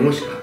Namaskar.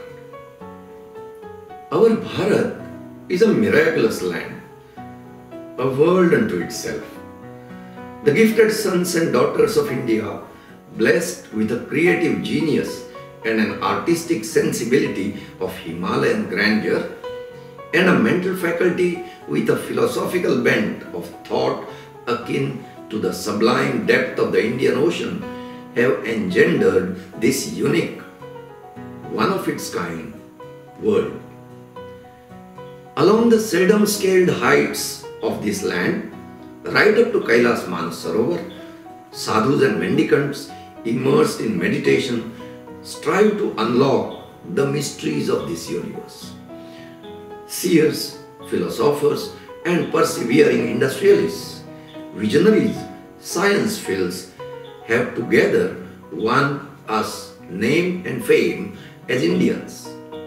Our Bharat is a miraculous land, a world unto itself. The gifted sons and daughters of India, blessed with a creative genius and an artistic sensibility of Himalayan grandeur, and a mental faculty with a philosophical bent of thought akin to the sublime depth of the Indian Ocean, have engendered this unique, one-of-its-kind world. Along the seldom-scaled heights of this land, right up to Kailas Manasarovar, sadhus and mendicants immersed in meditation strive to unlock the mysteries of this universe. Seers, philosophers, and persevering industrialists, visionaries, science phils have together won us name and fame as Indians.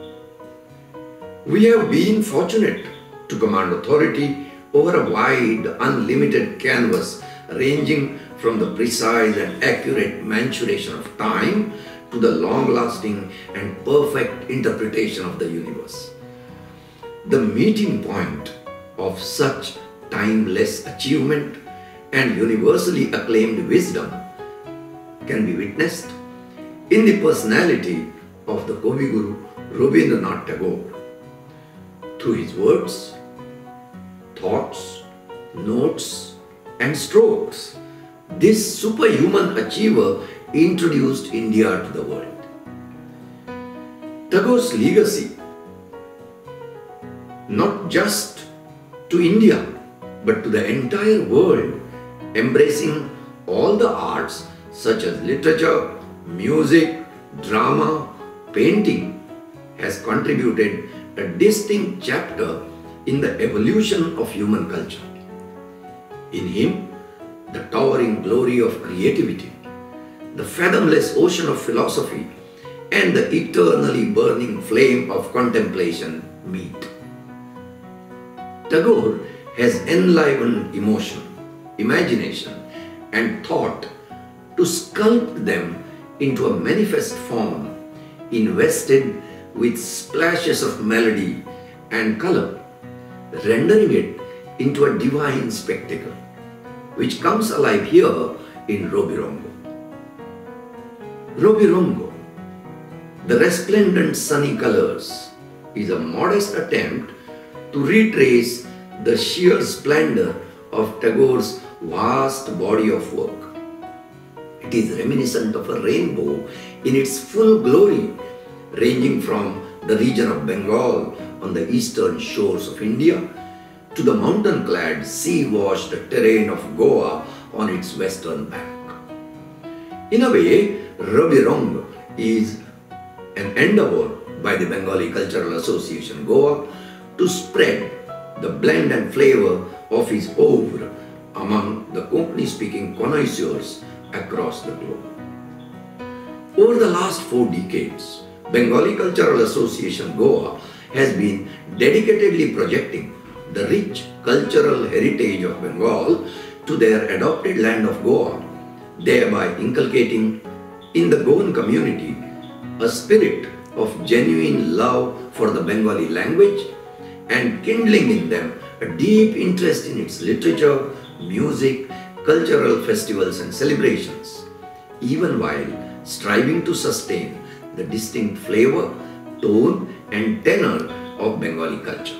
We have been fortunate to command authority over a wide, unlimited canvas ranging from the precise and accurate mensuration of time to the long-lasting and perfect interpretation of the universe. The meeting point of such timeless achievement and universally acclaimed wisdom can be witnessed in the personality of the Kavi Guru Rabindranath Tagore. Through his words, thoughts, notes, and strokes, this superhuman achiever introduced India to the world. Tagore's legacy, not just to India, but to the entire world, embracing all the arts such as literature, music, drama, painting, has contributed a distinct chapter in the evolution of human culture. In him, the towering glory of creativity, the fathomless ocean of philosophy, and the eternally burning flame of contemplation meet. Tagore has enlivened emotion, imagination, and thought to sculpt them into a manifest form invested with splashes of melody and color, rendering it into a divine spectacle, which comes alive here in Rovirongo. Rovirongo, the resplendent sunny colors, is a modest attempt to retrace the sheer splendor of Tagore's vast body of work. It is reminiscent of a rainbow in its full glory, ranging from the region of Bengal on the eastern shores of India to the mountain-clad, sea-washed terrain of Goa on its western bank. In a way, Rovirongo is an endeavor by the Bengali Cultural Association Goa to spread the blend and flavor of his oeuvre among the Konkani-speaking connoisseurs across the globe. Over the last 4 decades, Bengali Cultural Association Goa has been dedicatedly projecting the rich cultural heritage of Bengal to their adopted land of Goa, thereby inculcating in the Goan community a spirit of genuine love for the Bengali language and kindling in them a deep interest in its literature, music, cultural festivals and celebrations, even while striving to sustain the distinct flavor, tone and tenor of Bengali culture.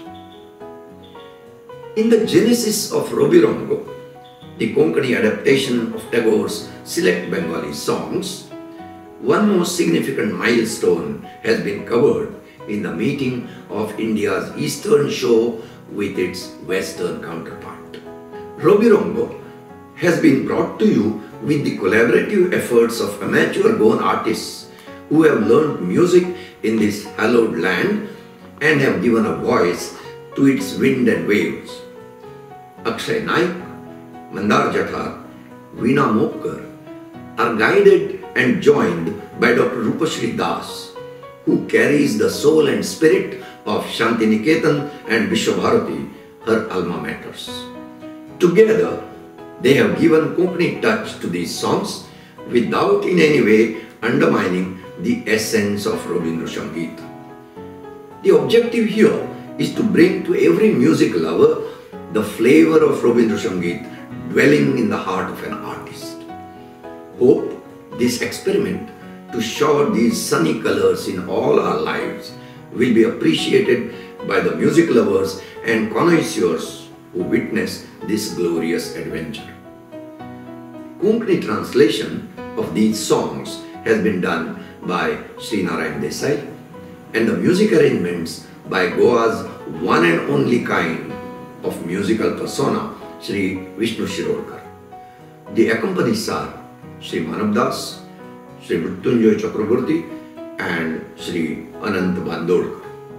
In the genesis of Rovirongo, the Konkani adaptation of Tagore's select Bengali songs, one most significant milestone has been covered in the meeting of India's eastern shore with its western counterpart. Rovirongo has been brought to you with the collaborative efforts of amateur Goan artists who have learned music in this hallowed land and have given a voice to its wind and waves. Akshay Naik, Mandar Jathar, Veena Mopkar are guided and joined by Dr. Rupashri Das, who carries the soul and spirit of Shantiniketan and Vishwabharati, her alma maters. Together, they have given Konkani touch to these songs without in any way undermining the essence of Rabindra Sangeet. The objective here is to bring to every music lover the flavor of Rabindra Sangeet dwelling in the heart of an artist. Hope this experiment to shower these sunny colors in all our lives will be appreciated by the music lovers and connoisseurs who witness this glorious adventure. Konkani translation of these songs has been done by Sri Narayan Desai and the music arrangements by Goa's one and only kind of musical persona, Sri Vishnu Shirolkar. The accompanies are Sri Manav Das, Sri Mrityunjay Chakraborty and Sri Anant Bandolkar.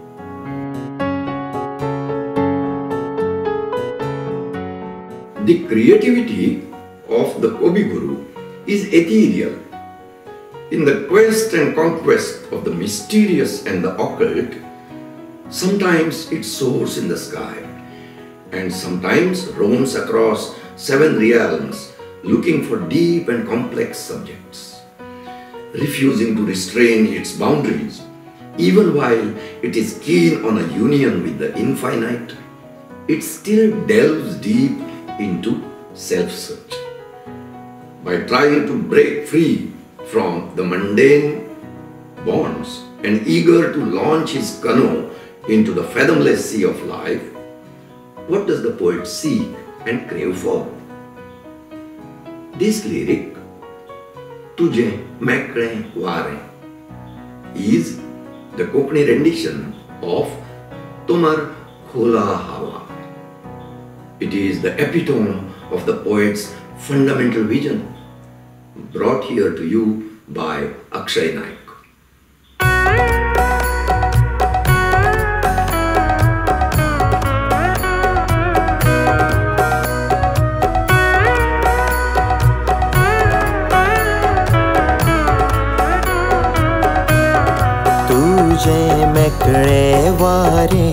The creativity of the Kobi Guru is ethereal. In the quest and conquest of the mysterious and the occult, sometimes it soars in the sky and sometimes roams across 7 realms looking for deep and complex subjects. Refusing to restrain its boundaries, even while it is keen on a union with the infinite, it still delves deep into self-search. By trying to break free from the mundane bonds and eager to launch his canoe into the fathomless sea of life, what does the poet seek and crave for? This lyric, Tujhe Maikre Ware, is the Konkani rendition of Tumar Khola Hawa. It is the epitome of the poet's fundamental vision, brought here to you by Akshay Naik. तुझे मेकळे वारे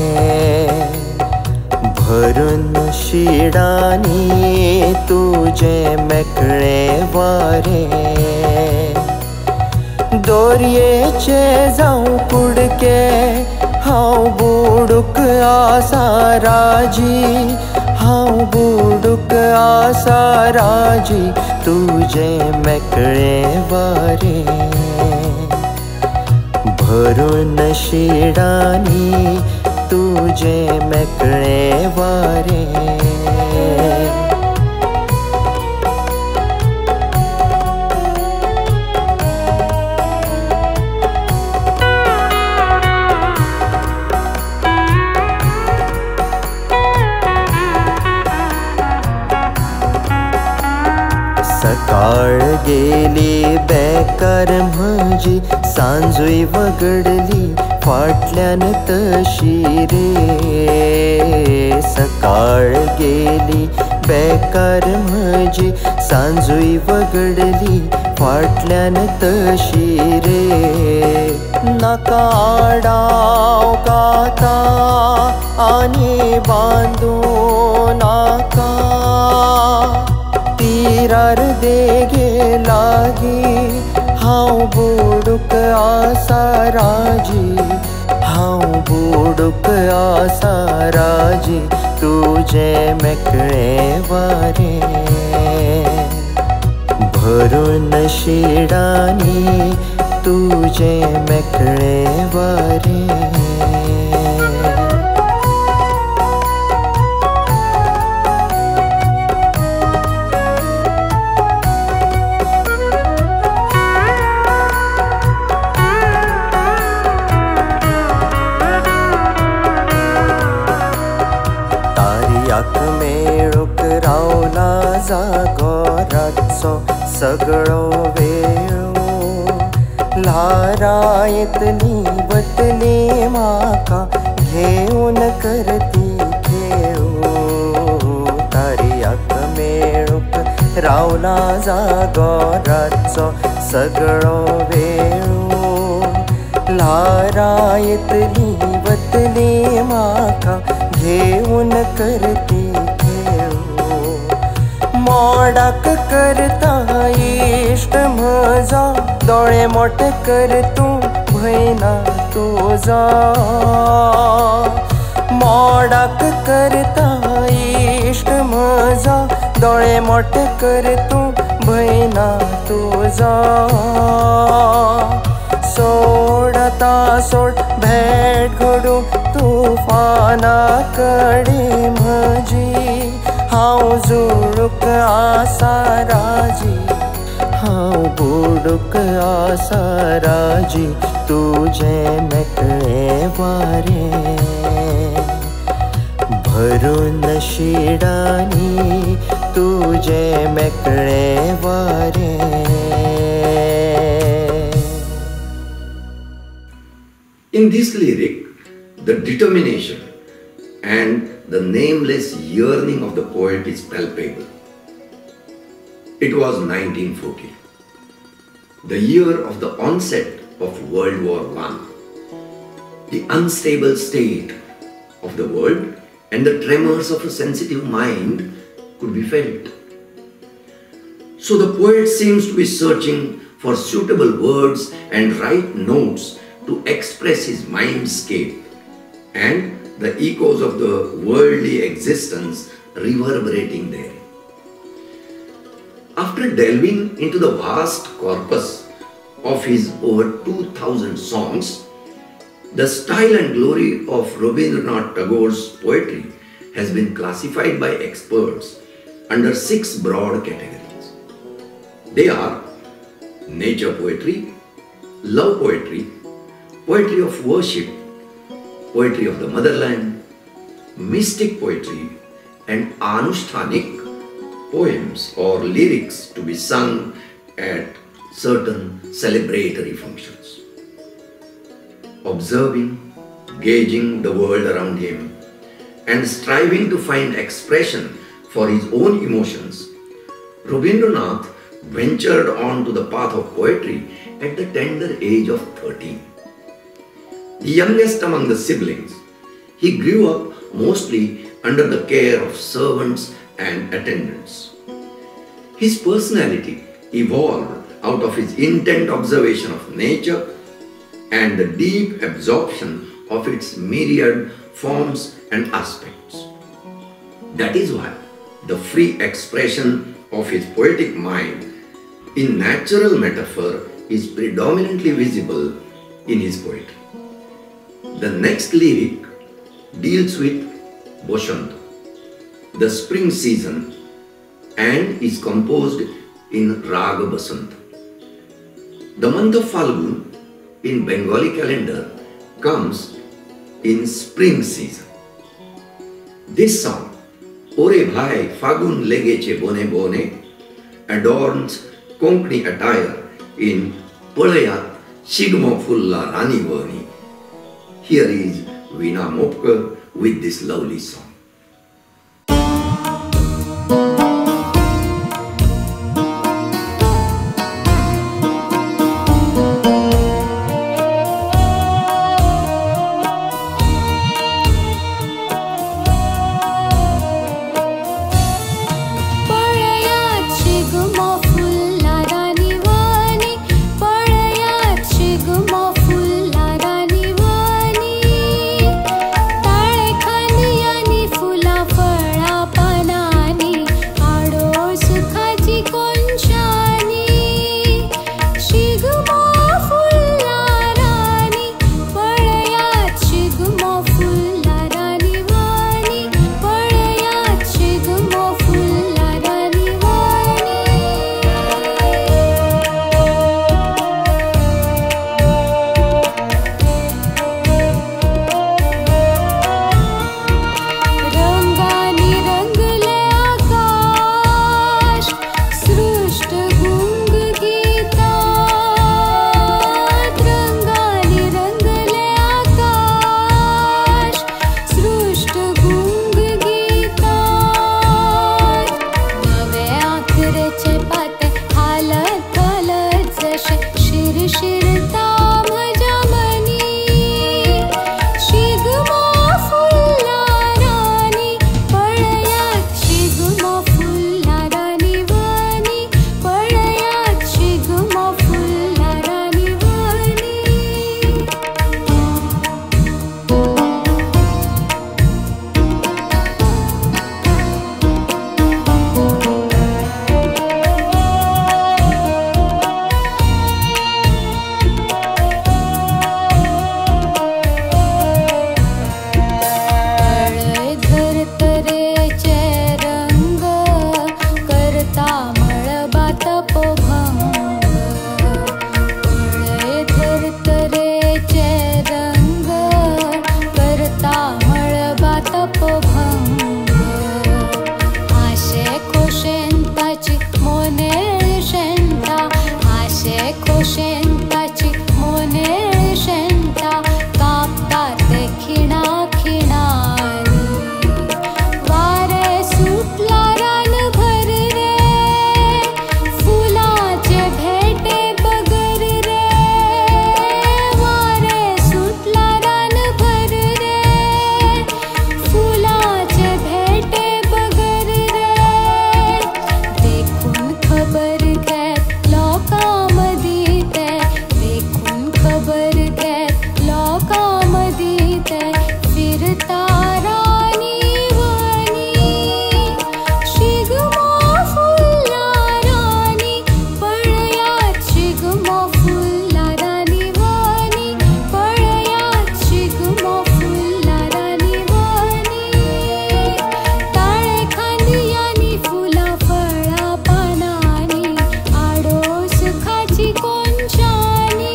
भरून शिडानी तुझे मेकळे वारे दोरयेचे जाऊं कुडके हांव बुडूक आसा राजी हांव बुडूक आसा राजी तुझे मेकळे वारे भरून शिडानी तुझे मेकळे वारे सकाळ गेली बेकार म्हजी सांजूय वगडली फाटल्यान तशी रे सकाळ गेली बेकार म्हजी सांजूय वगडली फाटल्यान तशी रे नाका आडाव काता आनी बांदू नाका तीरार देगे लागी हांव बुडूक आसा राजी हांव बुडूक आसा राजी तुझे मेकळे वारे भरून शिडानी तुझे मेकळे वारे मेळूक रावला जागो रातचो सगळो वेळो ल्हारां येतली वतली म्हाका घेवन करती खेळू तारयाक मेळूक रावला जागो रातचो सगळो वेळो ल्हारां येतली वतली म्हाका घेऊन करती खेळू मोडाक करता इष्ट म्हजो दोळे मोठे कर तूं भयना तुझा मोडाक करता इश्ट म्हजा दोळे मोठे कर तूं भयना तुझा सोड आतां सोड भेट घडू तुफाना कडेन म्हजी हांव जुळूक आसा राजी हांव बुडूक आसा राजी तुजें मेकळें वारें भरून शिडांनी तुजें मेकळें वारें. In this lyric, the determination and the nameless yearning of the poet is palpable. It was 1940, the year of the onset of World War I. The unstable state of the world and the tremors of a sensitive mind could be felt. So the poet seems to be searching for suitable words and right notes to express his mindscape and the echoes of the worldly existence reverberating there. After delving into the vast corpus of his over 2,000 songs, the style and glory of Rabindranath Tagore's poetry has been classified by experts under 6 broad categories. They are nature poetry, love poetry, poetry of worship, poetry of the motherland, mystic poetry, and anushthanik poems or lyrics to be sung at certain celebratory functions. Observing, gauging the world around him, and striving to find expression for his own emotions, Rabindranath ventured on to the path of poetry at the tender age of 13. The youngest among the siblings, he grew up mostly under the care of servants and attendants. His personality evolved out of his intent observation of nature and the deep absorption of its myriad forms and aspects. That is why the free expression of his poetic mind in natural metaphor is predominantly visible in his poetry. The next lyric deals with Bosant, the spring season, and is composed in Raga Basant. The month of Falgun in Bengali calendar comes in spring season. This song, Ore Bhai Fagun Legeche Bone Bone, adorns Konkani attire in Palayat Shigmo Fulla Rani Vani. Here is Veena Mopkar with this lovely song. Ni शेंताची मोने शेंता कापता ते खिणा खिणारी वारे सुटला रान भर रे फुलाचे भेटे बगर रे वारे सुटला रान भर रे फुलाचे भेटे बगर रे देखून खबर घे लोकांमदी ते देखून खबर घे लोकांमदी ते फिरता रानी वनी शिगमो फुल्ला रानी पळयात शिगमो फुल्ला रानी वनी पळयात शिगमो फुल्ला रानी वनी ताळे खांदियांनी फुलां फळां पानांनी आडोस खाची कोनशांनी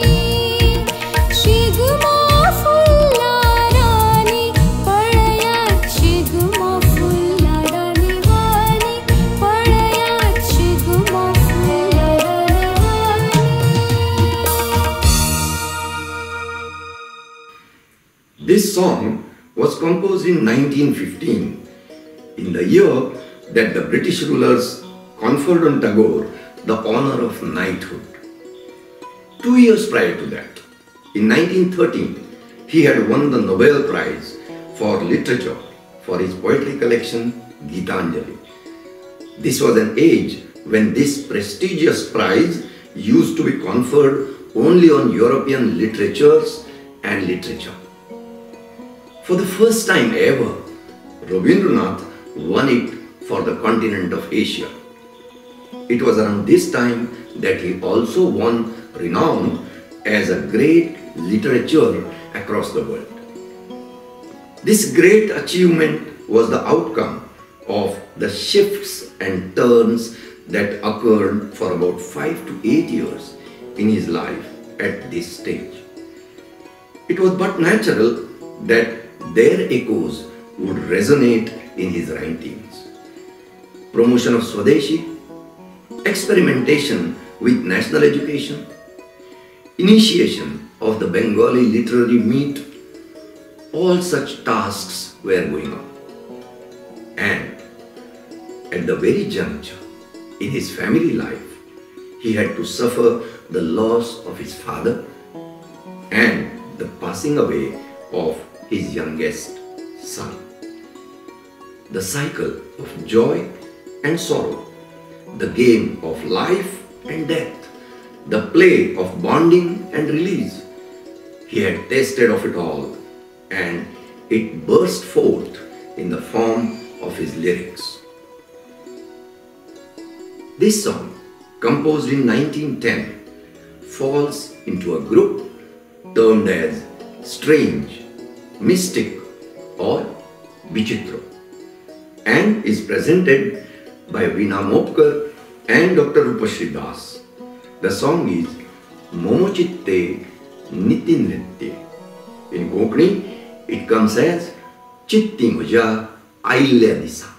शिगमो फुल्ला रानी पळयात शिगमो फुल्ला रानी वनी पळयात शिगमो फुल्ला रानी This song was composed in 1915, in the year that the British rulers conferred on Tagore the honor of knighthood. 2 years prior to that, in 1913, he had won the Nobel Prize for Literature for his poetry collection Gitanjali. This was an age when this prestigious prize used to be conferred only on European literatures and literature. For the first time ever, Rabindranath won it for the continent of Asia. It was around this time that he also won renown as a great literature across the world. This great achievement was the outcome of the shifts and turns that occurred for about 5 to 8 years in his life at this stage. It was but natural that their echoes would resonate in his writings. Promotion of Swadeshi, experimentation with national education, initiation of the Bengali literary meet, all such tasks were going on. And at the very juncture in his family life, he had to suffer the loss of his father and the passing away of his youngest son. The cycle of joy and sorrow, the game of life and death, the play of bonding and release. He had tasted of it all, and it burst forth in the form of his lyrics. This song, composed in 1910, falls into a group termed as strange, mystic or vichitra, and is presented by Veena Mopkar and Dr. Rupashri Das. The song is Momochitte Nitinritye. In Konkani, it comes as Chitti Muja Ailya Disa.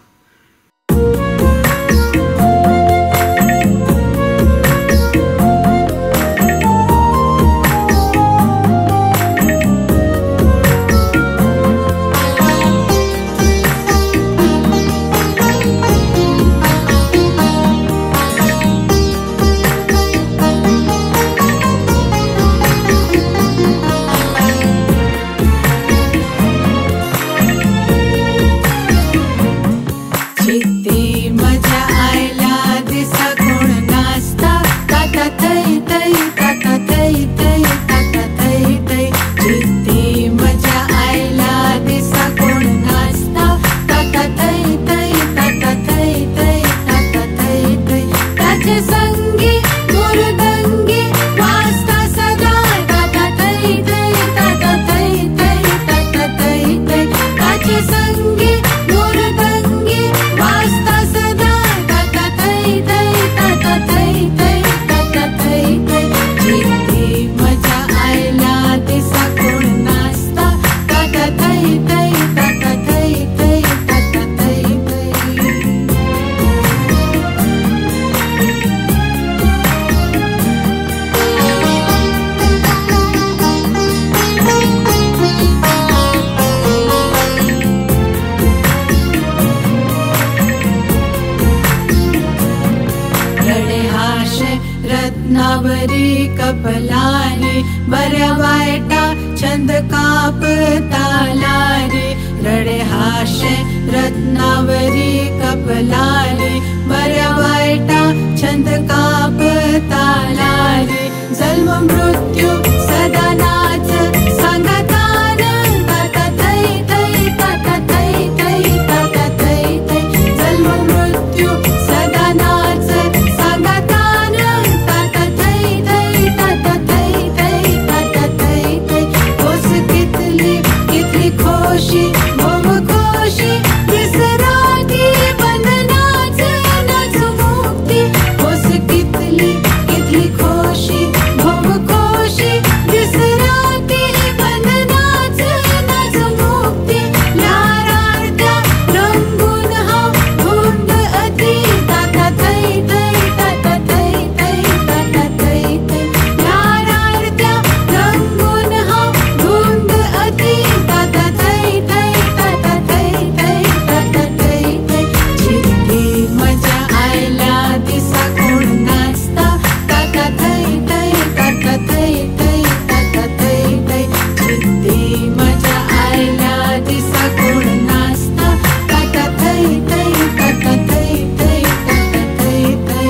रत्नावरी कपलारी बऱ्या वाईटा छंद कापतालारी रडे हाशे रत्नावरी कपलारी बऱ्या वाईटा छंद कापतालारी जन्म मृत्यू सदा नाच सांगतान ताता थै थै ताता थै थै ताता थै थै जन्म मृत्यू सदा नाच सांगतान ताता थै थै ताता थै थै ताता थै थै होस कितली खोशी भव खोशी विसराती बंधनाच नाच मुक्ती होस कितली खोशी भव खोशी विसराती बंधनाच नाच मुक्ती लारार्त्या रंगून हा धुंद अति ताता थै थै ताता थै थै ताता थै थै लारार्त्या रंगून हा धुंद अति ताता थै थै ताता थै थै ताता थै थै जितकी मजा आयला दिसा कोण नाचता ताता थै थै ताता थै थै ताता थै थै जितकी मजा आयला दिसा कोण नाचता ताता थै थै ताता थै थै ताता थै थै.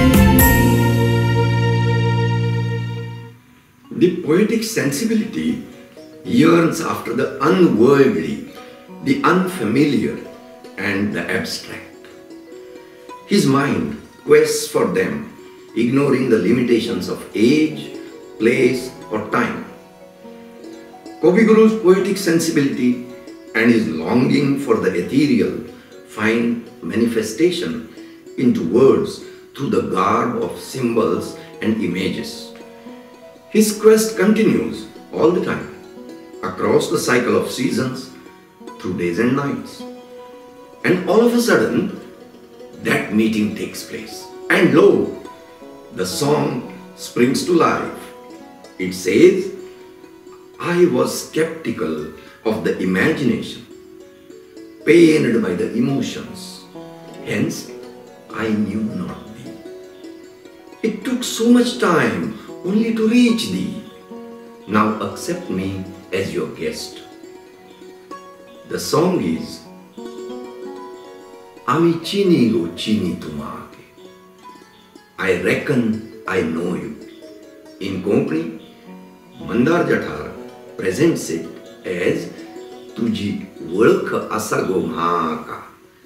The poetic sensibility yearns after the unworldly, the unfamiliar, and the abstract. His mind quests for them, ignoring the limitations of age, place, or time. Kaviguru's poetic sensibility and his longing for the ethereal find manifestation into words through the garb of symbols and images. His quest continues all the time, across the cycle of seasons, through days and nights. And all of a sudden, that meeting takes place. And lo, the song springs to life. It says, I was skeptical of the imagination, pained by the emotions, hence I knew not thee. It took so much time only to reach thee. Now accept me as your guest. The song is Ami chini go chini tumake. I reckon I know you. In Konkani, Mandar Jathar presents it as Tuji Walkh asa go mhaka.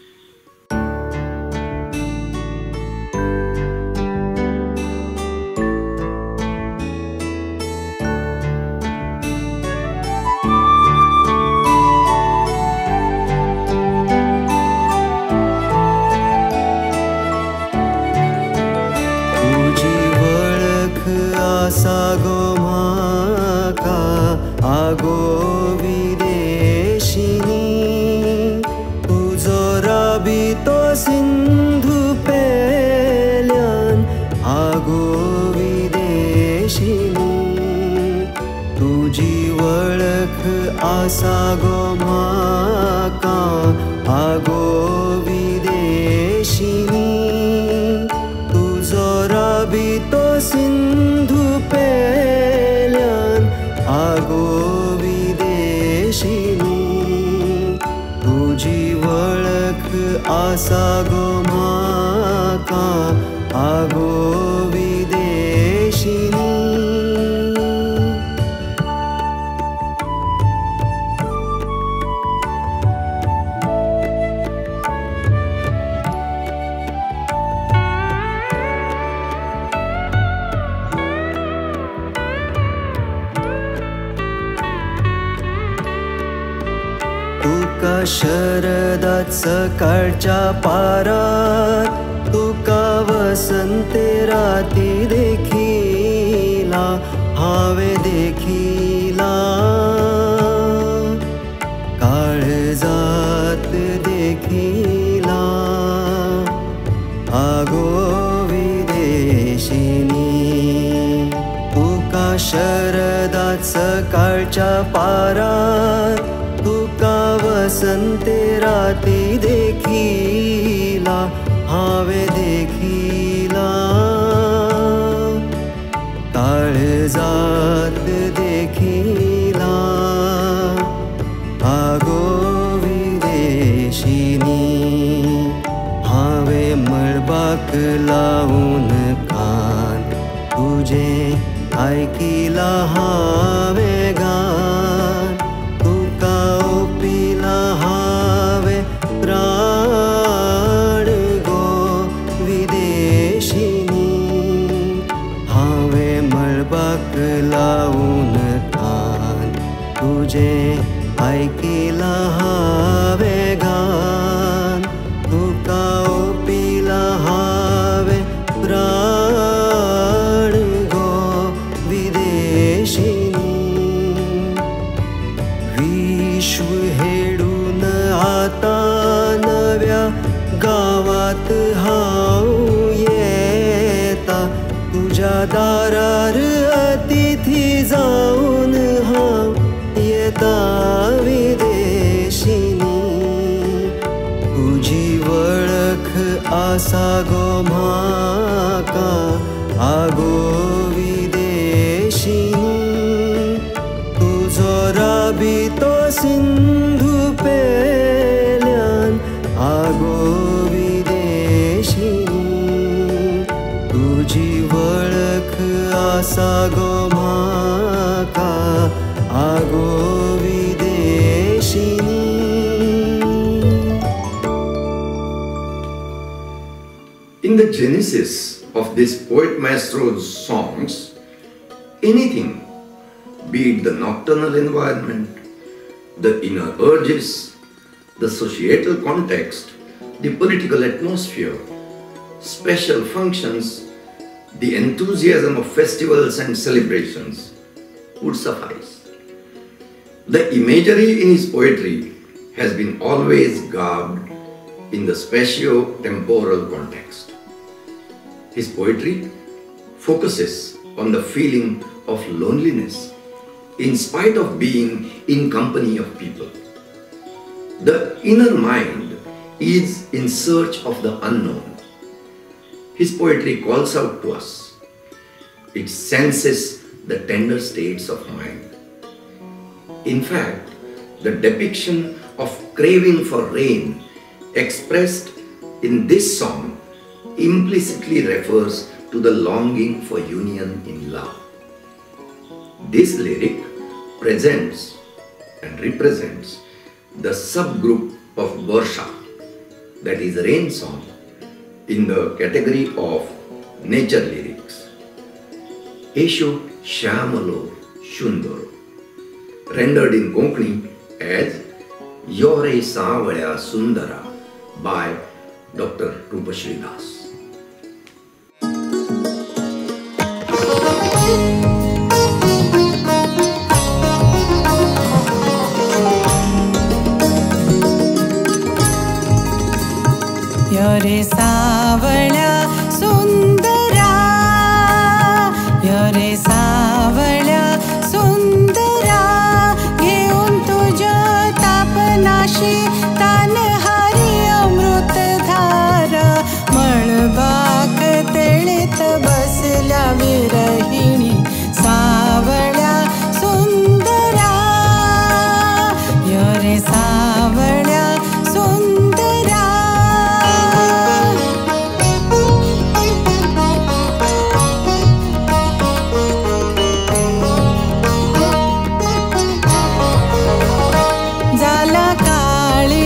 सागो म्हाका आगो विदेशिनी तुजो राबितो सिंधू पेल्यान आगो विदेशिनी तुजी वळख आसा गो म्हाका आगो विदेशिनी तुजो राबितो सिंधू पेल्यान आगो विदेशिनी तुजी वळख आसा गो म्हाका आगो विदेशिनी. तुका शरदात सकाळच्या पारात तुका वसंते राती देखिला हावे देखिला काळजात देखिला आगो विदेशिनी तुका शरदात सकाळच्या पारात तुका वसंते राती देखिला हावे देखिला काळजात देखिला आगो विदेशिनी हावे मळबाक लावून कान तुझे ऐकिला हावे गान तुका ओपिला हावे प्राण गो विदेशिनी हावे मळबाक लावून कान तुझे ऐकिला हावे गान तुका ओपिला हावे प्राण गो विदेशिनी विश्व हेडून आता नव्या गावात हांव येता तुझ्या दारार अतिथी जाऊन हांव येता विदेशिनी तुझी वळख आसा गो म्हाका आगो विदेशिनी तुझो राबितो सिंधू पेल्यान आगो विदेशिनी तुझी वळख आसा गो म्हाका आगो विदेशिनी. In the genesis of this poet maestro's songs, anything, be it the nocturnal environment, the inner urges, the societal context, the political atmosphere, special functions, the enthusiasm of festivals and celebrations would suffice. The imagery in his poetry has been always garbed in the spatio-temporal context. His poetry focuses on the feeling of loneliness in spite of being in company of people. The inner mind is in search of the unknown. His poetry calls out to us. It senses the tender states of mind. In fact, the depiction of craving for rain expressed in this song implicitly refers to the longing for union in love. This lyric presents and represents the subgroup of Barsha, that is rain song, in the category of nature lyrics. Esho Shyamalo Shundaro, rendered in Konkani as Yore Savalya Sundara by Dr. Rupashri Das. योरे सावळ्या सुंदरा योरे सावळ्या सुंदरा घेऊन तुझ्या तापनाशी तानहारी अमृतधार मळबाक तेळीत बसल्या विरहिणी सावळ्या सुंदरा योरे सावळ्या सुंदरा जाला काळी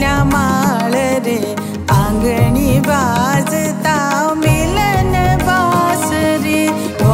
पुतल्या माळ रे आंगणी वाजता मिलन बासरी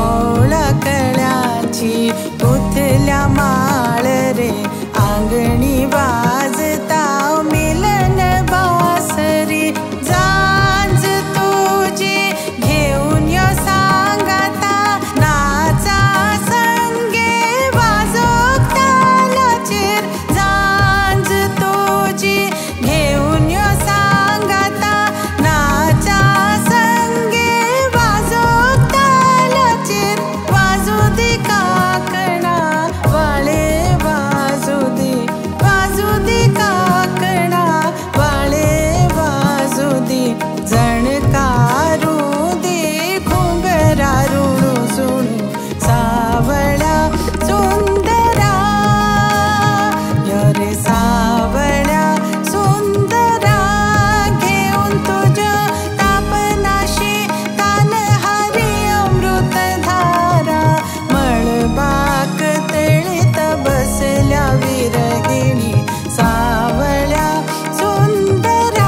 ओळखल्याची पुतल्या माळ रे आंगणी वाजता मिलन बासरी जांज तुझी घेऊन यो सांगाता नाचा संगे वाजोक तालाचेर जांज तुझी घेऊन यो सांगाता नाचा संगे वाजोक तालाचेर वाजू दे काकणा वाळे वाजू दे काकणा वाळे वाजू दे जणकारू दे घुंगरा रुणू सुणू सावळ्या सुंदरा रे सावळ्या सुंदरा घेऊन तुझ्या तापनाशी तानहारी अमृत धारा मळबाक तळीत बसल्या विरहिणी सावळ्या सुंदरा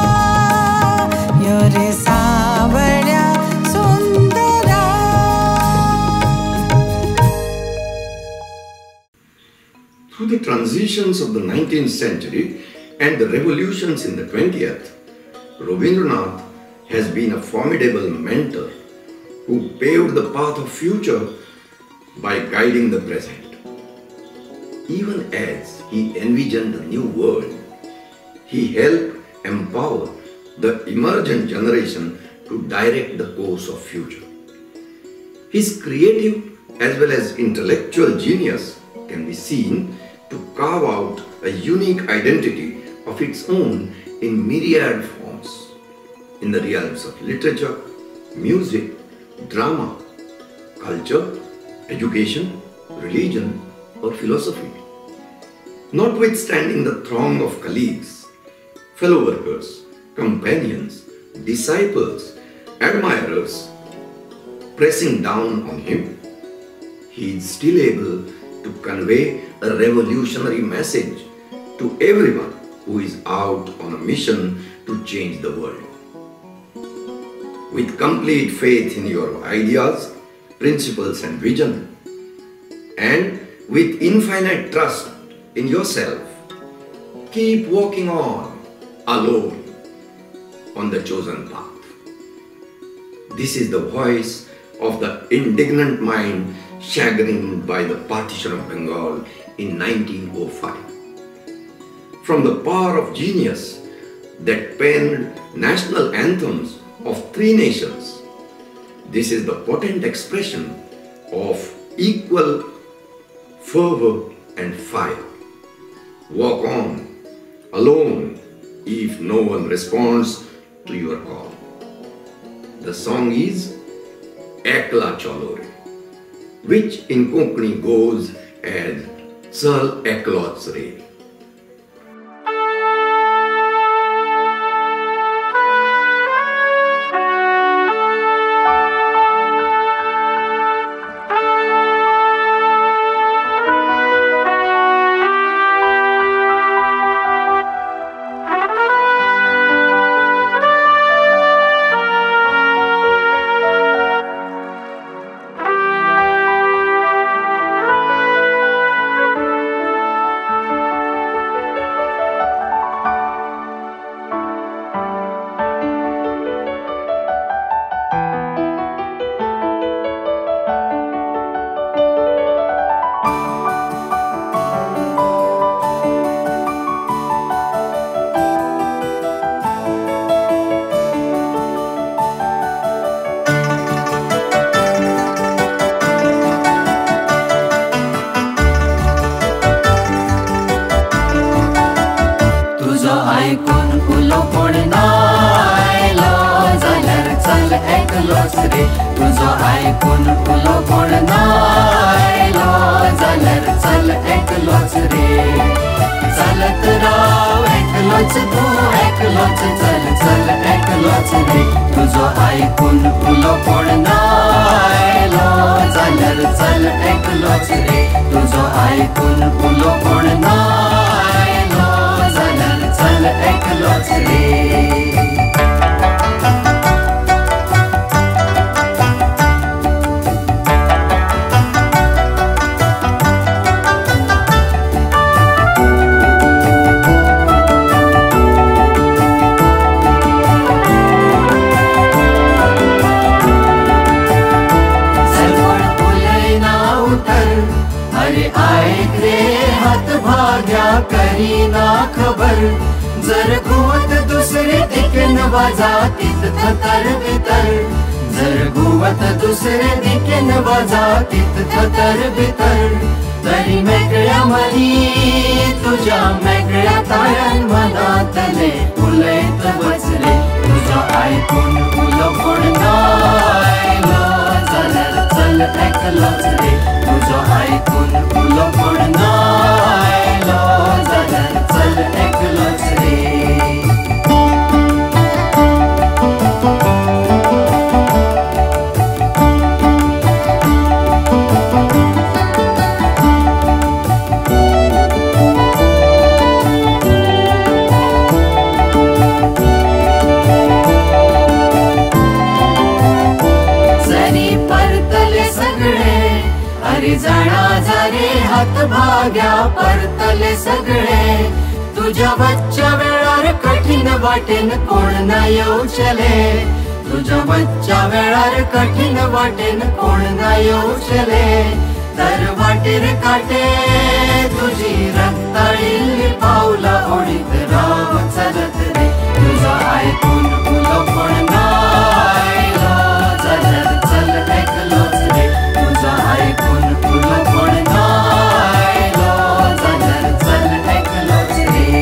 रे सावळ्या सुंदरा. Through the transitions of the 19th century and the revolutions in the 20th, Rabindranath has been a formidable mentor who paved the path of future by guiding the present. Even as he envisioned a new world, he helped empower the emergent generation to direct the course of future. His creative as well as intellectual genius can be seen to carve out a unique identity of its own in myriad forms in the realms of literature, music, drama, culture, education, religion, or philosophy. Notwithstanding the throng of colleagues, fellow workers, companions, disciples, admirers pressing down on him, he is still able to convey a revolutionary message to everyone who is out on a mission to change the world. With complete faith in your ideas, principles and vision, and with infinite trust in yourself, keep walking on alone on the chosen path. This is the voice of the indignant mind chagrined by the partition of Bengal in 1905. From the power of genius that penned national anthems of 3 nations, this is the potent expression of equal fervor and fire. Walk on alone if no one responds to your call. The song is Ekla Chalore, which in Konkani goes as Chal Eklots Re. तुझो ऐकून उलो कोण नायलो जाल्यार चल एकलोच रे चलत राव एकलोच तू एकलोच चल चल एकलोच रे तुझो ऐकून उलो कोण नायलो जाल्यार चल एकलोच रे तुझो ऐकून उलो कोण नायलो जाल्यार चल एकलोच रे. ऐक रे हात भाग्या करी ना खबर. जर घुवत दुसरे दिकेन वाजातीत थतर बितर. जर घुवत दुसरे दिकेन वाजातीत थतर बितर. तरी मेकळ्या मनी तुझ्या मेकळ्या ताळ्यान मनातले उलयत बसले. तुझ्या ऐकून उलगड नायलो जाल्यार चल एकलोच रे. तुझ्या ऐकून उलगड नायलो जाल्यार चल एकलोच रे. जाणा जारे हात भाग्या परतले सगळे. तुझ्या बच्च्या वेळार कठीण वाटेन कोण ना येऊचले. तुझ्या बच्च्या वेळार कठीण वाटेन कोण ना येऊचले. तर वाटेर काटे तुझी रक्ताळिल्ली पावला ओढीत राव चलत रे. तुझा ऐकून उलगड नायलो जाल्यार चल एकलोच रे. तुझा ऐकून उलगड नायलो जाल्यार चल एकलोच रे.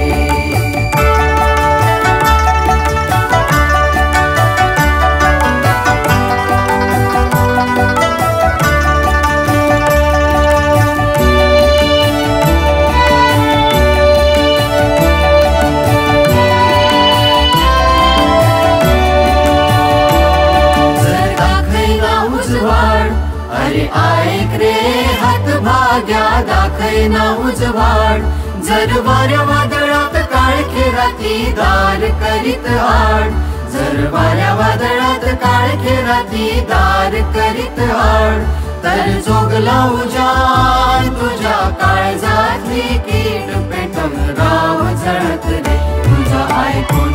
ऐक रे हात भाग्या दाखयना उजवाड. जर वाऱ्या वादळात काळखे राती दार करीत आड. जर वाऱ्या वादळात काळखे राती दार करीत आड. तर जोगला उजान तुझ्या काळजातली कीड पेटून राव जळत रे. तुझा ऐकून